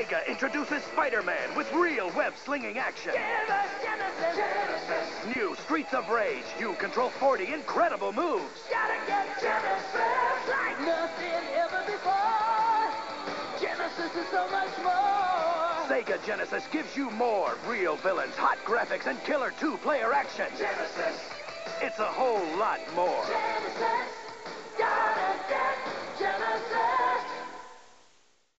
Sega introduces Spider-Man with real web-slinging action. Give us Genesis! Genesis! New Streets of Rage. You control 40 incredible moves. Gotta get Genesis like nothing ever before. Genesis is so much more. Sega Genesis gives you more real villains, hot graphics, and killer two-player action. Genesis! It's a whole lot more. Genesis!